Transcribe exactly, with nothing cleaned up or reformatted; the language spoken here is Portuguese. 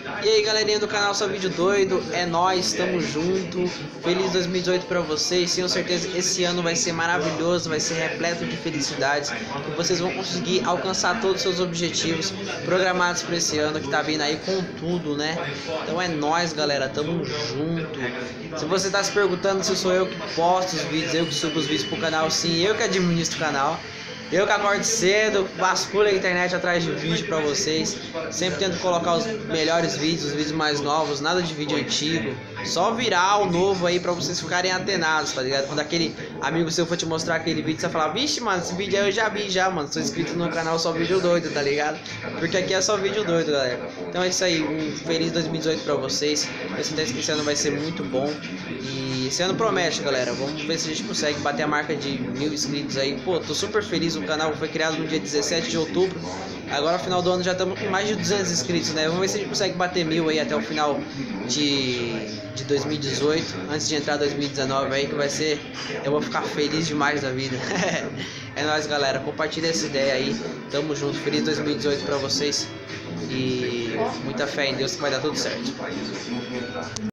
E aí galerinha do canal Só Vídeo Doido, é nóis, tamo junto. Feliz dois mil e dezoito pra vocês. Tenho certeza que esse ano vai ser maravilhoso, vai ser repleto de felicidades, que vocês vão conseguir alcançar todos os seus objetivos programados pra esse ano, que tá vindo aí com tudo, né? Então é nóis, galera, tamo junto. Se você tá se perguntando se sou eu que posto os vídeos, eu que subo os vídeos pro canal, sim, eu que administro o canal. Eu que acordo cedo, vasculho a internet atrás de vídeo pra vocês. Sempre tento colocar os melhores vídeos, os vídeos mais novos, nada de vídeo antigo. Só viral novo aí pra vocês ficarem antenados, tá ligado? Quando aquele amigo seu for te mostrar aquele vídeo, você vai falar: vixe, mano, esse vídeo aí eu já vi já, mano. Sou inscrito no canal Só Vídeo Doido, tá ligado? Porque aqui é só vídeo doido, galera. Então é isso aí, um feliz dois mil e dezoito pra vocês. Eu certeza que esse ano vai ser muito bom. E esse ano promete, galera. Vamos ver se a gente consegue bater a marca de mil inscritos aí. Pô, tô super feliz. O canal foi criado no dia dezessete de outubro. Agora no final do ano já estamos com mais de duzentos inscritos, né? Vamos ver se a gente consegue bater mil aí até o final de, de dois mil e dezoito, antes de entrar dois mil e dezenove aí, que vai ser... Eu vou ficar feliz demais da vida. É nóis, galera. Compartilha essa ideia aí. Tamo junto. Feliz dois mil e dezoito pra vocês. E muita fé em Deus que vai dar tudo certo.